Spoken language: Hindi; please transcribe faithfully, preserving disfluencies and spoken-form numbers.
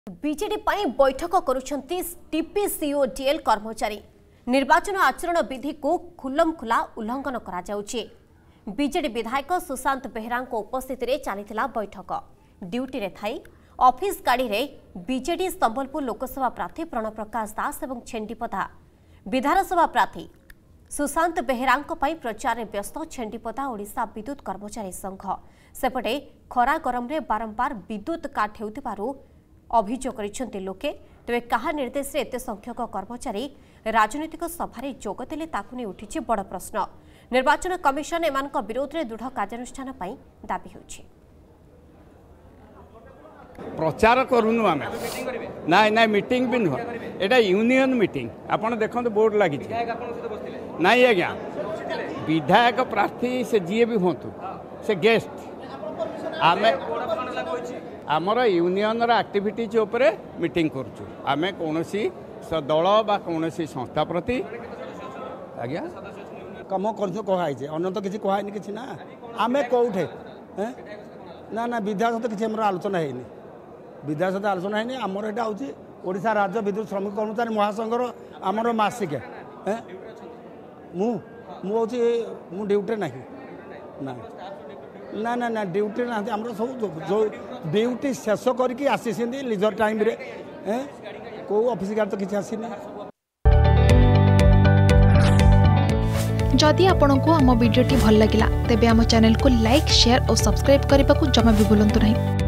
बीजेडी पाई बैठक करुछंती टीपीसीओडीएल कर्मचारी निर्वाचन आचरण विधि को खुलम खुला उल्लंघन करा जाउछि। बीजेडी विधायक सुशांत बेहरा उपस्थित रे चलीथिला बैठक। ड्यूटी रे थाई ऑफिस गाड़ी रे बीजेडी संबलपुर लोकसभा प्रार्थी प्रणव प्रकाश दास एवं छेंडीपदा विधानसभा प्रार्थी सुशांत बेहरा प्रचार में व्यस्त छेंडीपदा ओडिशा विद्युत कर्मचारी संघ सेपटे खरा गरम रे बारंबार विद्युत काट हेउतिबारु अभियोग करिसेंति लोके। तेबे कहा निर्देश रे एते संख्यक कर्मचारी राजनीतिक सभारे जोग देले ताकु नै उठिछि बड़ प्रश्न। निर्वाचन कमिशन एमानक विरोध रे दृढ़ कार्यानुष्ठान पई दाबी होछि। प्रचार करूनु आमे ना ना मीटिंग भी नुह एटा यूनियन मीटिंग आपण देखंत बोर्ड लागि नाही आज्ञा विधायक प्रार्थी से जीए भी होतु से गेस्ट आमे आमर यूनियन एक्टिविटीज उपरे मीटिंग करूछु। आमे कोनोसी दल बा कोनोसी संस्था प्रति आज्ञा कम करछु कहाई जे अन्न तो किछि कहाई नि किछि ना आमे कोउठे ना ना विधायक तो किछि हमर आलोचना हेनी विधायक सहित आलोचना हेनी आमर एटा होछि ओडिशा राज्य विद्युत श्रमिक कर्मचारी महासंघर आमर मासिक मु मु होछि मु ड्यूटी नाही ना ना ना ना ड्यूटी ना आमर सब जो ड्यूटी शेष करके आसी लिजर टाइम रे को ऑफिस गार्ड तो किछि आसी ना। जदि आपंक आम भिडी भल लगा तेब आम चैनल को लाइक शेयर और सब्सक्राइब करने को जमा भी भूलु नहीं।